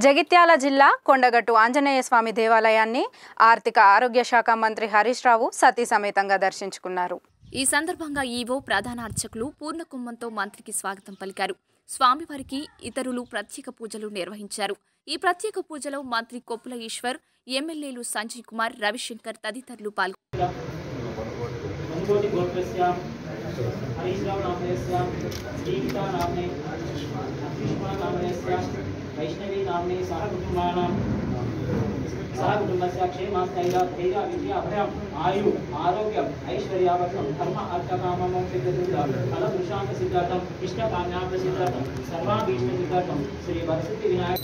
జగిత్యాల జిల్లా కొండగట్టు ఆంజనేయ స్వామి దేవాలయాన్ని ఆర్థిక ఆరోగ్య శాఖ మంత్రి హరీష్ రావు సతీ సమేతంగా దర్శించుకున్నారు. ఈ సందర్భంగా ఈవో ప్రధాన అర్చకులు పూర్ణకుంభంతో మంత్రికి స్వాగతం పలికారు. స్వామివారికి ఇతరులు ప్రత్యేక పూజలు నిర్వహించారు. ఈ ప్రత్యేక పూజలో మంత్రి కొప్పుల ఈశ్వర్, ఎమ్మెల్యేలు సంజయ్ కుమార్, రవిశంకర్ తదితరులు పాల్గొన్నారు. वैष्णवी नाम्ने सह कुटुंबस्य क्षेमस्थैर्य विद्या अभयम् आयु आरोग्यम् ऐश्वर्यावर्धनं धर्म अर्थकाममोक्षसिद्ध्यर्थं फलपुरुषार्थसिद्ध्यर्थम् इष्टकाम्यार्थसिद्ध्यर्थं सर्वाभीष्टसिद्ध्यर्थं श्री वरसिद्धि विनायक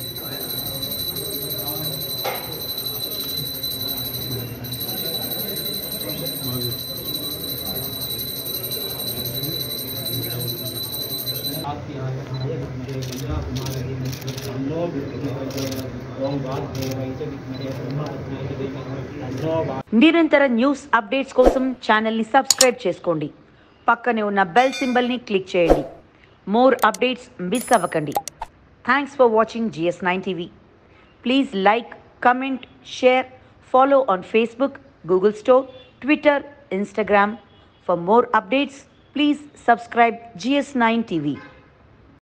నిరంతర న్యూస్ అప్డేట్స్ కోసం ఛానల్ ని సబ్స్క్రైబ్ చేసుకోండి. పక్కనే ఉన్న బెల్ సింబల్ ని క్లిక్ చేయండి. మోర్ అప్డేట్స్ మిస్ అవ్వకండి. Thanks for watching GS9 TV. Please like, comment, share, follow on Facebook, Google Store, Twitter, Instagram. For more updates, please subscribe GS9 TV.